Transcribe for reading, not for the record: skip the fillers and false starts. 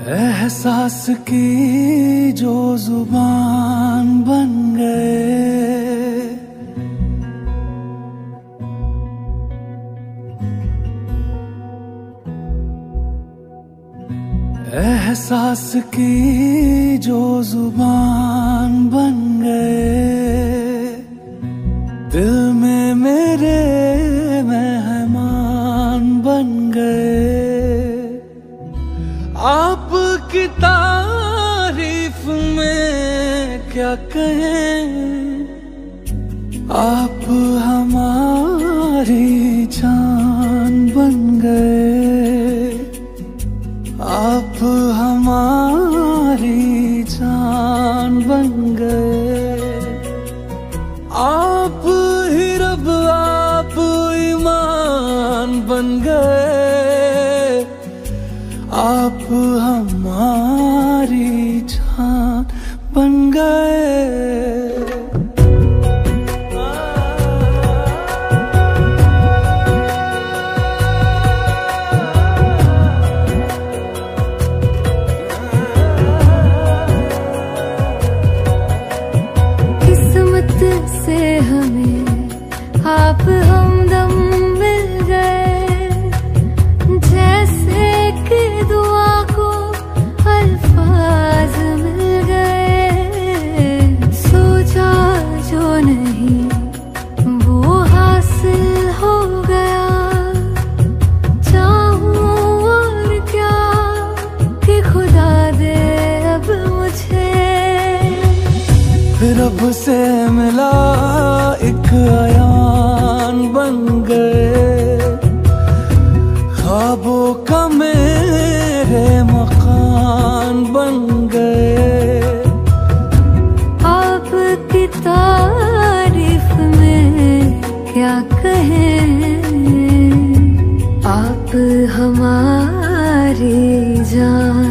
एहसास की जो जुबान बन गए, एहसास की जो जुबान बन गए, दिल में मेरे मेहमान बन गए। आपकी तारीफ में क्या कहें, आप हमारी जान बन गए, आप हमारी जान बन गए। आप ही रब, आप ईमान बन गए, आप हमारी जान बन गए। किस्मत से हमें आप हमदम मिल गए, जैसे कि दुआ को अल्फाज मिल गए। सोचा जो नहीं वो हासिल हो गया, चाहूं और क्या कि खुदा दे अब मुझे। रब से मिला एक अयान बन गए, ख्वाबों का मेरे मकान बन गए। आपकी तारीफ में क्या कहें, आप हमारी जान